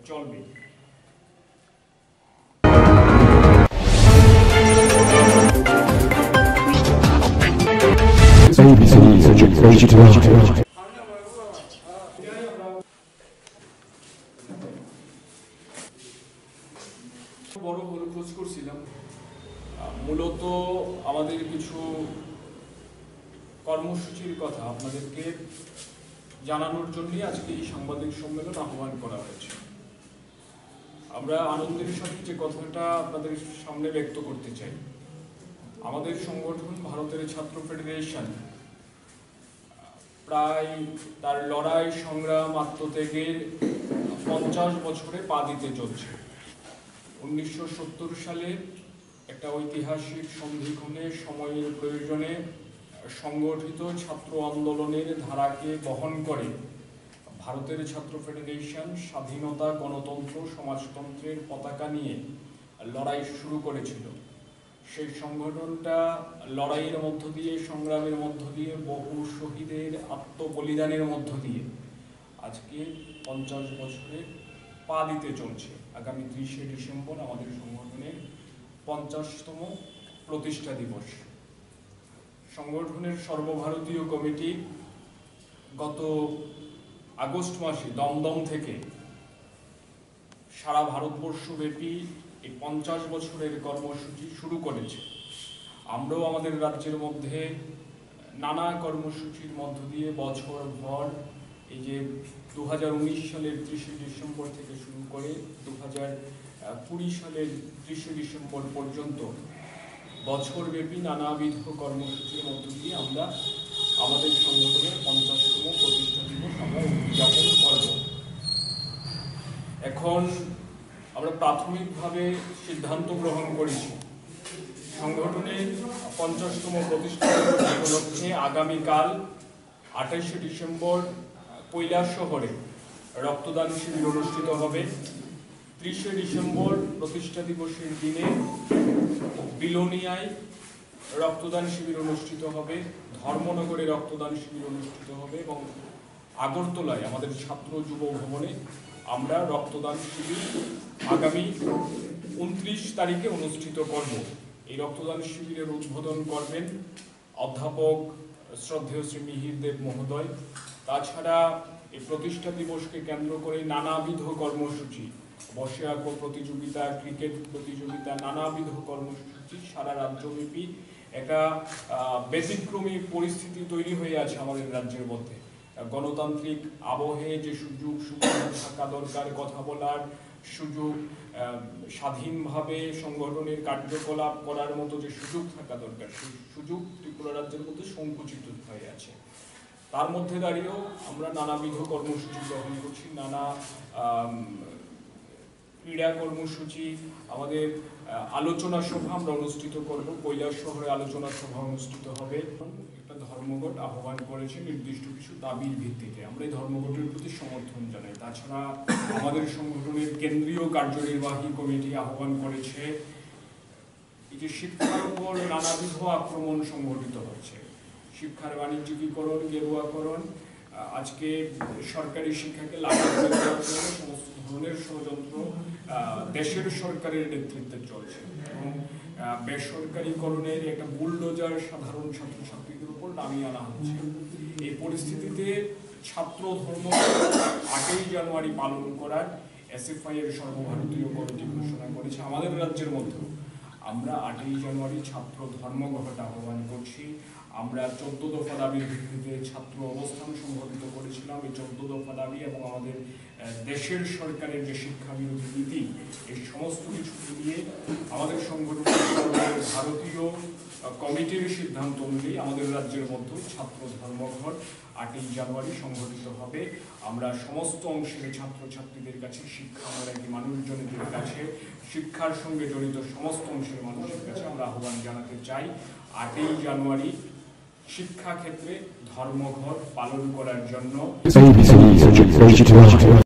চলবে। বড় খোঁজ করছিলাম, মূলত আমাদের কিছু কর্মসূচির কথা আপনাদেরকে জানানোর জন্যই আজকে এই সাংবাদিক সম্মেলন আহ্বান করা হয়েছে। আমরা আনন্দের সাথে যে কথাটা আপনাদের সামনে ব্যক্ত করতে চাই, আমাদের সংগঠন ভারতের ছাত্র ফেডারেশন প্রায় তার লড়াই সংগ্রাম আত্মত্যাগের 50 বছরে পা দিতে চলছে। 1970 সালে একটা ঐতিহাসিক সন্ধিক্ষণে সময়ের প্রয়োজনে সংগঠিত ছাত্র আন্দোলনের ধারাকে বহন করে ভারতের ছাত্র ফেডারেশন স্বাধীনতা, গণতন্ত্র, সমাজতন্ত্রের পতাকা নিয়ে লড়াই শুরু করেছিল। সেই সংগঠনটা লড়াইয়ের মধ্য দিয়ে, সংগ্রামের মধ্য দিয়ে, বহু শহীদের আত্মবলিদানের মধ্য দিয়ে আজকে 50 বছরে পা দিতে চলছে। আগামী 30শে ডিসেম্বর আমাদের সংগঠনের 50তম প্রতিষ্ঠা দিবস। সংগঠনের সর্বভারতীয় কমিটি গত আগস্ট মাসে দমদম থেকে সারা ভারতবর্ষব্যাপী এই 50 বছরের কর্মসূচি শুরু করেছে। আমরাও আমাদের রাজ্যের মধ্যে নানা কর্মসূচির মধ্য দিয়ে বছরভর এই যে 2019 সালের 30শে ডিসেম্বর থেকে শুরু করে 2020 সালের 30শে ডিসেম্বর পর্যন্ত বছরব্যাপী নানাবিধ কর্মসূচির মধ্য দিয়ে আমরা আমাদের সংগঠনের 50তম প্রতিষ্ঠা দিবস আমরা উদযাপন করব। এখন আমরা প্রাথমিকভাবে সিদ্ধান্ত গ্রহণ করেছি সংগঠনের 50তম প্রতিষ্ঠা দিবস উপলক্ষে আগামীকাল 28শে ডিসেম্বর কৈলাসহরে রক্তদান শিবির অনুষ্ঠিত হবে। 30শে ডিসেম্বর প্রতিষ্ঠা দিবসের দিনে বিলোনিয়ায় রক্তদান শিবির অনুষ্ঠিত হবে, ধর্মনগরে রক্তদান শিবির অনুষ্ঠিত হবে এবং আগরতলায় আমাদের ছাত্র যুব ভবনে আমরা রক্তদান শিবির আগামী 29 তারিখে অনুষ্ঠিত করব। এই রক্তদান শিবিরের উদ্বোধন করবেন অধ্যাপক শ্রদ্ধেয় শ্রী মিহির দেব মহোদয়। তাছাড়া এই প্রতিষ্ঠা দিবসকে কেন্দ্র করে নানাবিধ কর্মসূচি, বসে আঁকো প্রতিযোগিতা, ক্রিকেট প্রতিযোগিতা, নানাবিধ কর্মসূচি সারা রাজ্যব্যাপী একটা ব্যতিক্রমী পরিস্থিতি তৈরি হয়ে আছে আমাদের রাজ্যের মধ্যে। গণতান্ত্রিক আবহে যে সুযোগ সুবিধা থাকা দরকার, কথা বলার সুযোগ, স্বাধীনভাবে সংগঠনের কার্যকলাপ করার মতো যে সুযোগ থাকা দরকার, সেই সুযোগ ত্রিপুরা রাজ্যের মধ্যে সংকুচিত হয়ে আছে। তার মধ্যে দাঁড়িয়েও আমরা নানাবিধ কর্মসূচি গ্রহণ করছি, নানা ক্রীড়া কর্মসূচি, আমাদের আলোচনা সভা আমরা অনুষ্ঠিত করব। কৈলাসহরে আলোচনা সভা অনুষ্ঠিত হবে। একটা ধর্মঘট আহ্বান করেছে নির্দিষ্ট কিছু দাবির ভিত্তিতে, আমরা এই ধর্মঘটের প্রতি সমর্থন জানাই। তাছাড়া আমাদের সংগঠনের কেন্দ্রীয় কার্যনির্বাহী কমিটি আহ্বান করেছে, এই যে শিক্ষার উপর নানাবিধ আক্রমণ সংঘটিত হচ্ছে, শিক্ষার বাণিজ্যিকীকরণ, গেরুয়াকরণ, আজকে সরকারি শিক্ষাকে লাগু করে দেওয়ার জন্য সমস্ত ধরনের ষড়যন্ত্র দেশের সরকারের নেতৃত্বে চলছে এবং বেসরকারীকরণের একটা বুলডোজার সাধারণ ছাত্রছাত্রীদের উপর নামিয়ে আনা হচ্ছে। এই পরিস্থিতিতে ছাত্র ধর্ম 8ই জানুয়ারি পালন করার এসএফআই এর সর্বভারতীয় কমিটি ঘোষণা করেছে। আমাদের রাজ্যের মধ্যেও আমরা 8ই জানুয়ারি ছাত্র ধর্মঘট আহ্বান করছি। আমরা 14 দফা দাবির ভিত্তিতে ছাত্র অবস্থান সংগঠিত করেছিলাম। এই 14 দফা দাবি এবং আমাদের দেশের সরকারের যে শিক্ষা বিরোধী নীতি, এই সমস্ত কিছু নিয়ে আমাদের সংগঠনের ভারতীয় কমিটির সিদ্ধান্ত অনুযায়ী আমাদের রাজ্যের মধ্যে ছাত্র ধর্মঘট 8ই জানুয়ারি সংগঠিত হবে। আমরা সমস্ত অংশের ছাত্রছাত্রীদের কাছে, শিক্ষানুরাগী মানুষজনদের কাছে, শিক্ষার সঙ্গে জড়িত সমস্ত অংশের মানুষের কাছে আমরা আহ্বান জানাতে চাই 8ই জানুয়ারি শিক্ষা ক্ষেত্রে ধর্মঘট পালন করার জন্য।